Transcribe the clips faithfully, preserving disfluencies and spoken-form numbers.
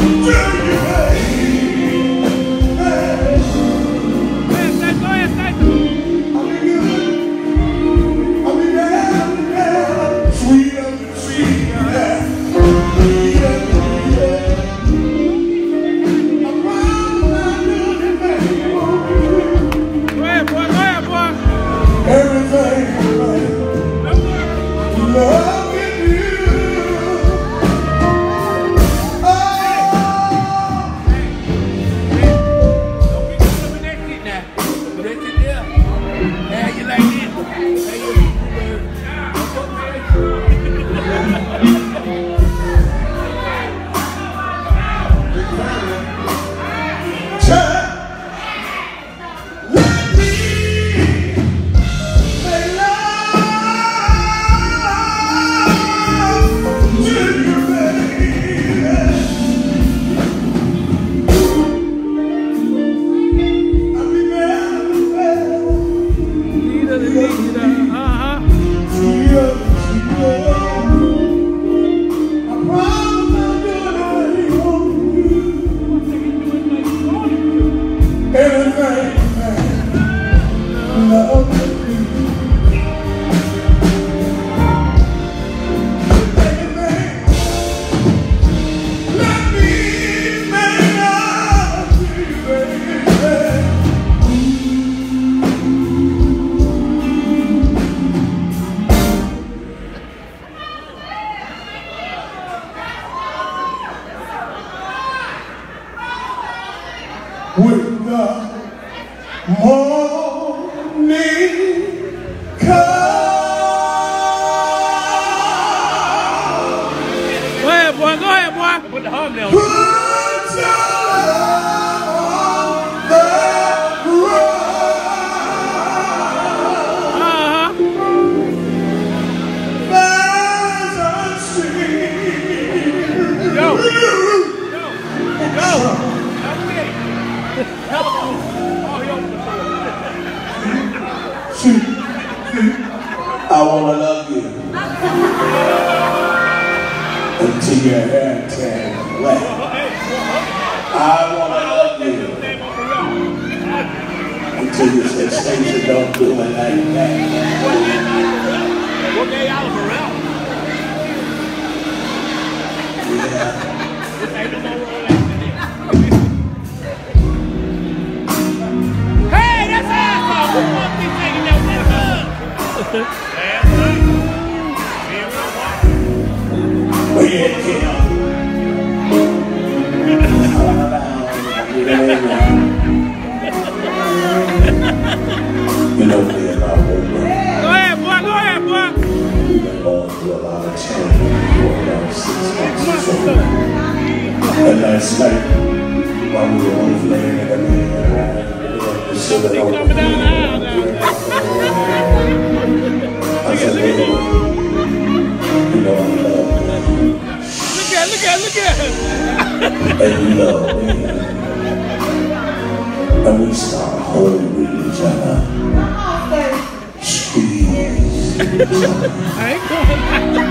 With the morning come. Go ahead, boy. Go ahead, boy. Put the harmony on. Put your love on the road. Uh-huh. There's a sea. Go. Go. Go. See, I wanna love you until your hair turns black. I wanna love you until you say, Stacey, don't do it like that. What gay Oliver out? Yeah. Hey, that's awesome! Who wants me taking that But yeah, Kim. You know me and my whole world. Go ahead, boy. Go ahead, boy. We've been going through a lot of change for about six months or so. And last night, while we were on the flame and everything, the sugar over Coming down the aisle now. I said, baby, you know I love you. Look at, look at, look at. And you love me. And we start holding each other. Squeeze each other. I ain't going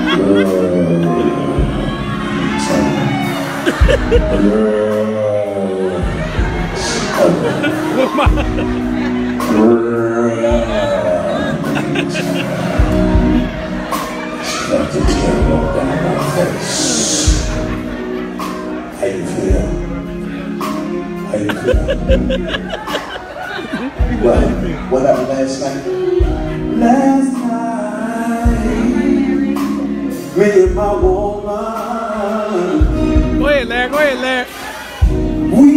Girl, left the tear roll down my face. How you feel? How you feel? Well, what happened last night? Last night, me and my woman. Go ahead, Larry. Go ahead, Larry. We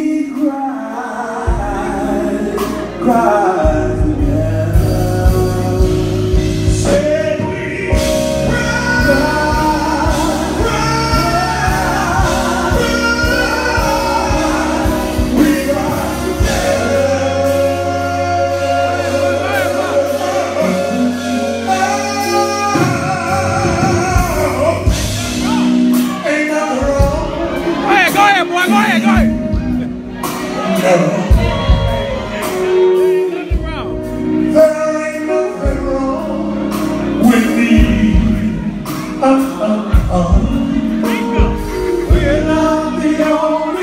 cried, cried together. Said we cried, cried, cried. We cried together. Ain't nothing wrong. Go ahead, go ahead, boy. Go ahead, go ahead. Nothing wrong. There ain't nothing wrong with me. Uh, uh, uh. We're not the only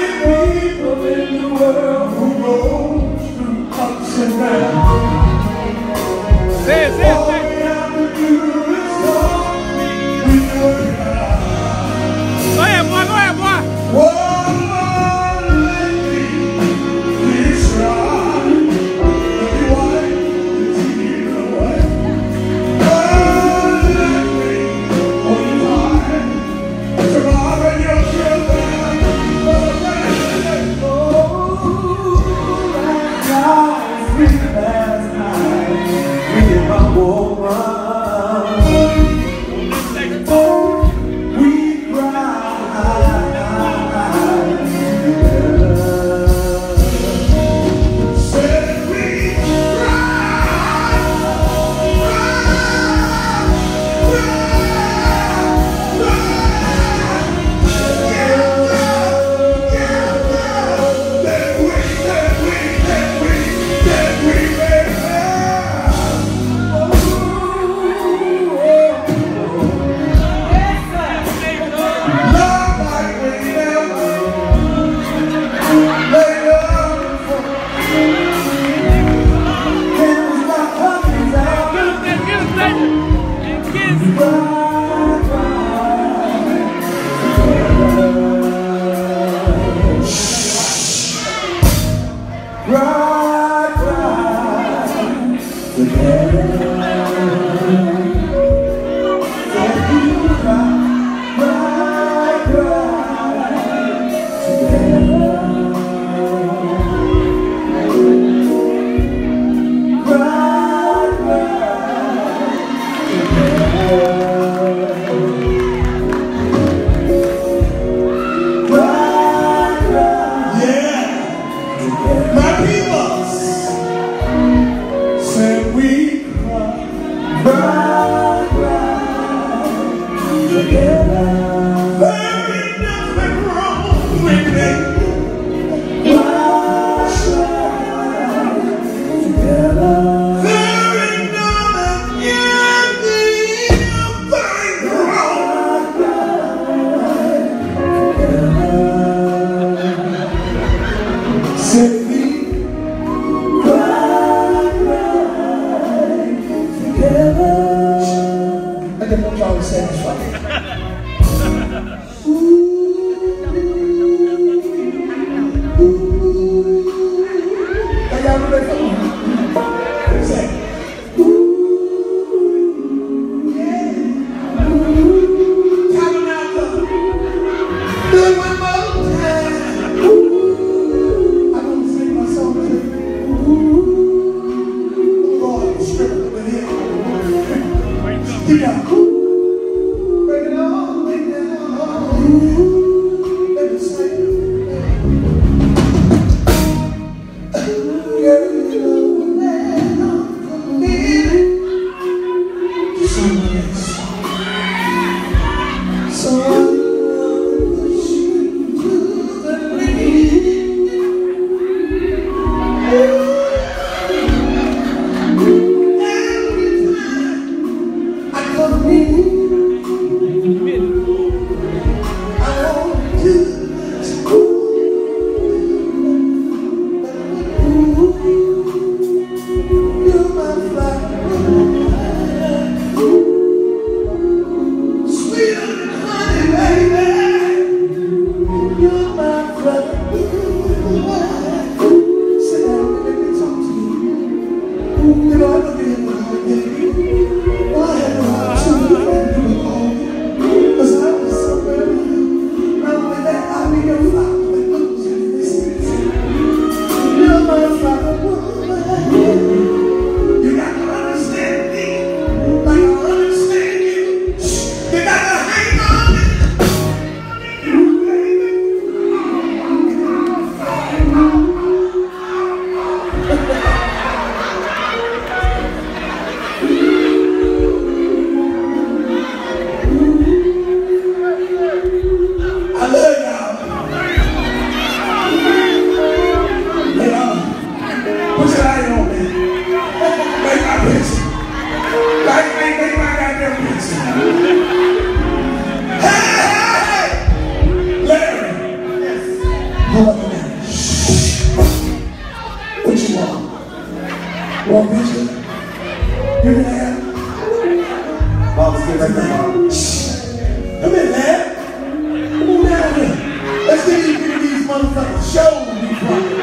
Who said I ain't on that? Make my picture. Like, make, make my goddamn picture. Hey, hey, hey! Larry. Yes. Hold up a minute. Shh. What you want? Want a picture? You can have? Mama's getting right now. Shh. Come in, Larry. Come on down here. Let's get these, get these motherfuckers shows we fucking.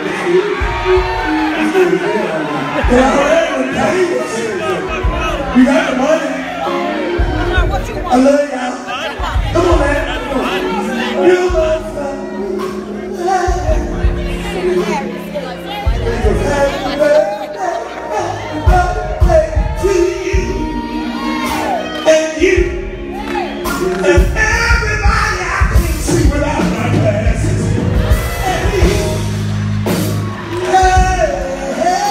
They already paid. You got the money? I love y'all. Come on, man. Come on. You motherfucker. Happy birthday to you. And you. And everybody I can see without my glasses. And you. Hey, hey.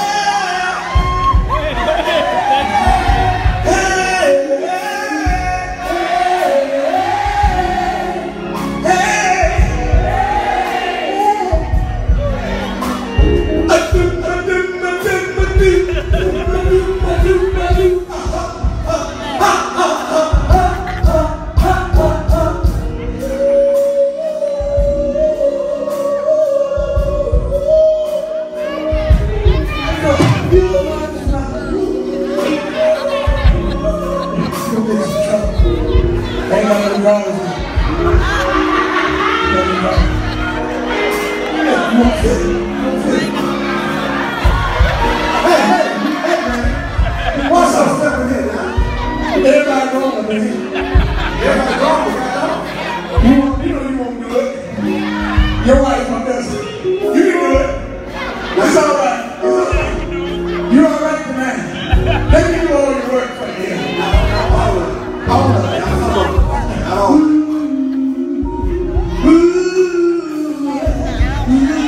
Ain't nothing wrong with you. Nothing wrong. You want to Hey, hey, hey, man. What's up, stepping in, huh? Everybody going, man. Everybody going, man. You, want, you know you want to do it. Your wife from Dusty. You can do it. That's all right. It's all right. You're all right tonight. Let me do all your work for you. I don't know. I don't know.